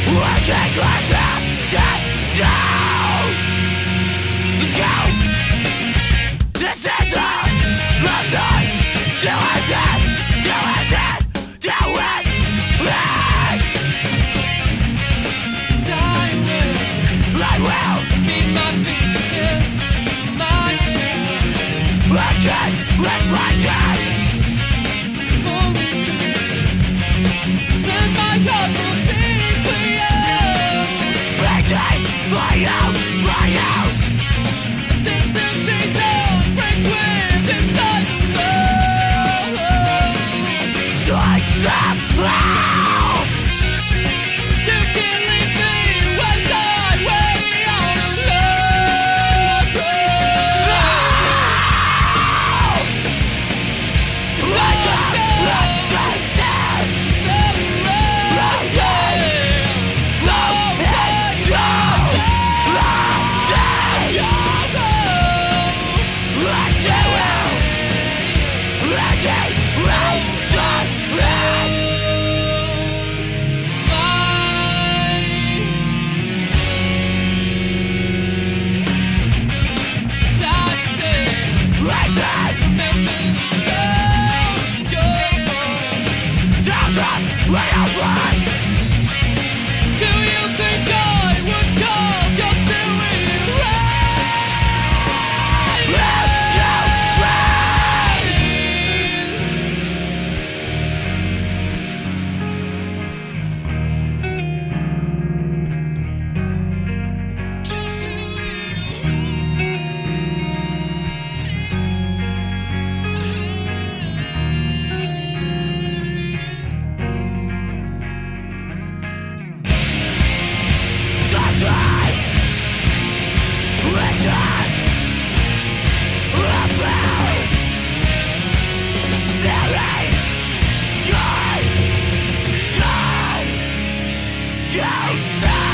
Working class dead dogs. Let's go. This is our love song. Do it then, do it then, do it. I will be my weakness, my chance. I can't let my chance. Only truth. Then my heart will be for you. Waiting for you, for you. This new season break wind inside the road. Strikes up loud. You can't leave me when God will be on the road. Let's go. Don't